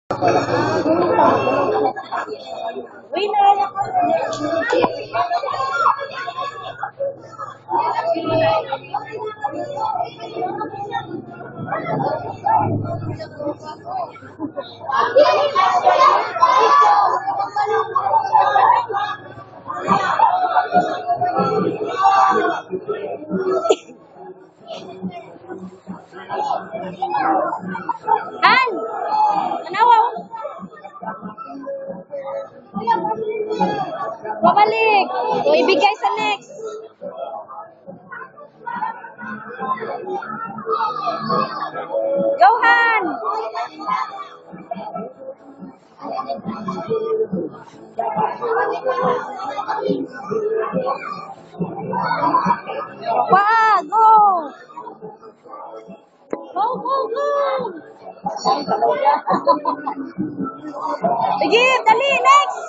Han! Tanawaw! Babalik! O ibigay sa next. Go, Han! Pa! Go! Go, go, go! Sige, dali, next!